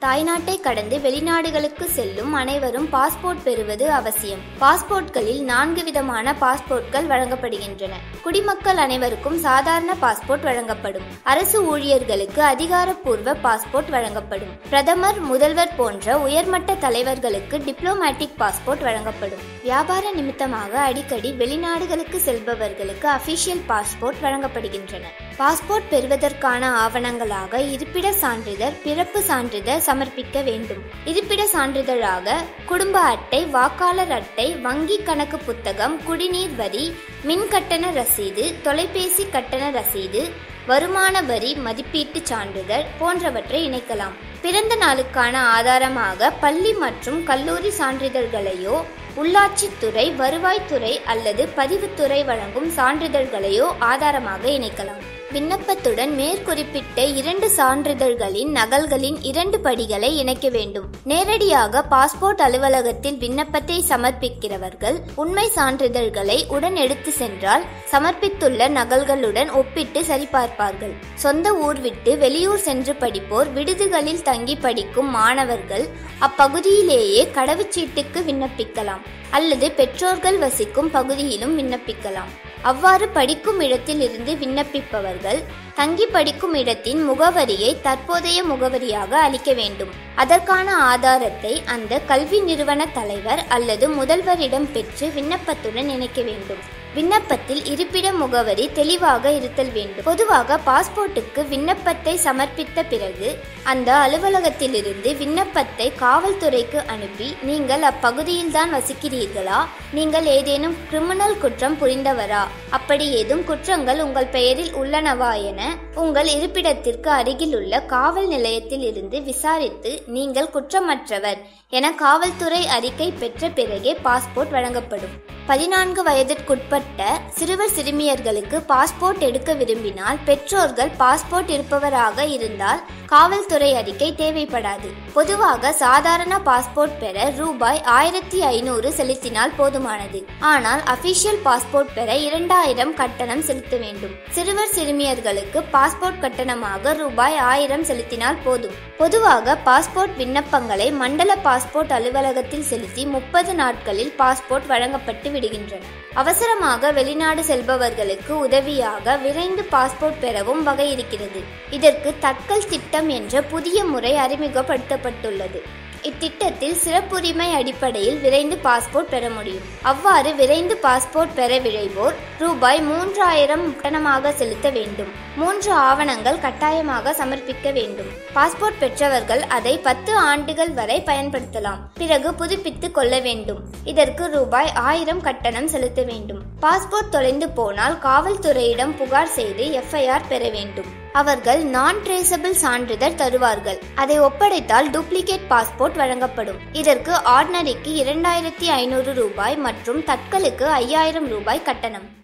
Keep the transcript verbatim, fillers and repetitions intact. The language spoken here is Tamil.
தாய்நாட்டை கடந்து வெளிநாடுகளுக்கு செல்லும் அனைவரும் பாஸ்போர்ட் பெறுவது அவசியம். பாஸ்போர்ட்களில் நான்கு விதமான பாஸ்போர்ட்கள் வழங்கப்படுகின்றன. குடிமக்கள் அனைவருக்கும் சாதாரண பாஸ்போர்ட் வழங்கப்படும். அரசு ஊழியர்களுக்கு அதிகாரப்பூர்வ பாஸ்போர்ட் வழங்கப்படும். பிரதமர், முதல்வர் போன்ற உயர்மட்ட தலைவர்களுக்கு டிப்ளோமேட்டிக் பாஸ்போர்ட் வழங்கப்படும். வியாபார நிமித்தமாக அடிக்கடி வெளிநாடுகளுக்கு செல்பவர்களுக்கு அபிஷியல் பாஸ்போர்ட் வழங்கப்படுகின்றன. பாஸ்போர்ட் பெறுவதற்கான ஆவணங்களாக இருப்பிட சான்றிதழ், பிறப்பு சான்றிதழ் சமர்ப்பிக்க வேண்டும். இருப்பிட சான்றிதழாக குடும்ப அட்டை, வாக்காளர் அட்டை, வங்கி கணக்கு புத்தகம், குடிநீர் வரி, மின் கட்டண ரசீது, தொலைபேசி கட்டண ரசீது, வருமான வரி மதிப்பீட்டு சான்றிதழ் போன்றவற்றை இணைக்கலாம். பிறந்த நாளுக்கான ஆதாரமாக பள்ளி மற்றும் கல்லூரி சான்றிதழ்களையோ, உள்ளாட்சித்துறை, வருவாய்த்துறை அல்லது பதிவுத்துறை வழங்கும் சான்றிதழ்களையோ ஆதாரமாக இணைக்கலாம். விண்ணப்பத்துடன் மேற்குறிப்பிட்ட இரண்டு சான்றிதழ்களின் நகல்களின் இரண்டு படிகளை இணைக்க வேண்டும். நேரடியாக பாஸ்போர்ட் அலுவலகத்தில் விண்ணப்பத்தை சமர்ப்பிக்கிறவர்கள் உண்மை சான்றிதழ்களை உடன் எடுத்து சென்றால் சமர்ப்பித்துள்ள நகல்களுடன் ஒப்பிட்டு சரிபார்ப்பார்கள். சொந்த ஊர் விட்டு வெளியூர் சென்று படிப்போர், விடுதிகளில் தங்கி படிக்கும் மாணவர்கள் அப்பகுதியிலேயே கடவுச்சீட்டுக்கு விண்ணப்பிக்கலாம் அல்லது பெற்றோர்கள் வசிக்கும் பகுதியிலும் விண்ணப்பிக்கலாம். அவ்வாறு படிக்கும் இடத்தில் இருந்து விண்ணப்பிப்பவர்கள் தங்கி படிக்கும் இடத்தின் முகவரியை தற்போதைய முகவரியாக அளிக்க வேண்டும். அதற்கான ஆதாரத்தை அந்த கல்வி நிறுவன தலைவர் அல்லது முதல்வரிடம் பெற்று விண்ணப்பத்துடன் இணைக்க வேண்டும். விண்ணப்பத்தில் இருப்பிட முகவரி தெளிவாக இருத்தல் வேண்டும். பொதுவாக பாஸ்போர்ட்டுக்கு விண்ணப்பத்தை சமர்ப்பித்த பிறகு அந்த அலுவலகத்திலிருந்து விண்ணப்பத்தை காவல்துறைக்கு அனுப்பி, நீங்கள் அப்பகுதியில்தான் வசிக்கிறீர்களா, நீங்கள் ஏதேனும் கிரிமினல் குற்றம் புரிந்தவரா, அப்படி ஏதும் குற்றங்கள் உங்கள் பெயரில் உள்ளனவா என உங்கள் இருப்பிடத்திற்கு அருகில் உள்ள காவல் நிலையத்தில் இருந்து விசாரித்து நீங்கள் குற்றமற்றவர் என காவல்துறை அறிக்கை பெற்ற பிறகே பாஸ்போர்ட் வழங்கப்படும். பதினான்கு வயதிற்குட்பட்ட சிறுவர் சிறுமியர்களுக்கு பாஸ்போர்ட் எடுக்க விரும்பினால் பெற்றோர்கள் பாஸ்போர்ட் இருப்பவராக இருந்தால் காவல்துறை அறிக்கை தேவைப்படாது. பொதுவாக சாதாரண பாஸ்போர்ட் பெற ரூபாய் ஆயிரத்தி ஐநூறு செலுத்தினால் போதுமானது. ஆனால் அபிஷியல் பாஸ்போர்ட் பெற இரண்டாயிரம் கட்டணம் செலுத்த வேண்டும். சிறுவர் சிறுமியர்களுக்கு பாஸ்போர்ட் கட்டணமாக ரூபாய் ஆயிரம் செலுத்தினால் போதும். பொதுவாக பாஸ்போர்ட் விண்ணப்பங்களை மண்டல பாஸ்போர்ட் அலுவலகத்தில் செலுத்தி முப்பது நாட்களில் பாஸ்போர்ட் வழங்கப்பட்டு விடுகின்றன. அவசரமாக வெளிநாடு செல்பவர்களுக்கு உதவியாக விரைந்து பாஸ்போர்ட் பெறவும் வகை இருக்கிறது. இதற்கு தட்கல் திட்டம் என்ற புதிய முறை அறிமுகப்படுத்தப்பட்டுள்ளது. இத்திட்டத்தில் சிறப்புரிமை அடிப்படையில் விரைந்து பாஸ்போர்ட் பெற முடியும். அவ்வாறு விரைந்து பாஸ்போர்ட் பெற விழைவோர் ரூபாய் மூன்றாயிரம் கட்டணமாக செலுத்த வேண்டும். மூன்று ஆவணங்கள் கட்டாயமாக சமர்ப்பிக்க வேண்டும். பாஸ்போர்ட் பெற்றவர்கள் அதை பத்து ஆண்டுகள் வரை பயன்படுத்தலாம். பிறகு புதுப்பித்துக் கொள்ள வேண்டும். இதற்கு ரூபாய் ஆயிரம் கட்டணம் செலுத்த வேண்டும். பாஸ்போர்ட் தொலைந்து போனால் காவல்துறையிடம் புகார் செய்து எஃப்ஐஆர் பெற வேண்டும். அவர்கள் நான் ட்ரேசபிள் சான்றிதழ் தருவார்கள். அதை ஒப்படைத்தால் டூப்ளிகேட் பாஸ்போர்ட் வழங்கப்படும். இதற்கு ஆர்டினரிக்கு இரண்டாயிரத்தி ஐநூறு ரூபாய் மற்றும் தட்கலுக்கு ஐயாயிரம் ரூபாய் கட்டணம்.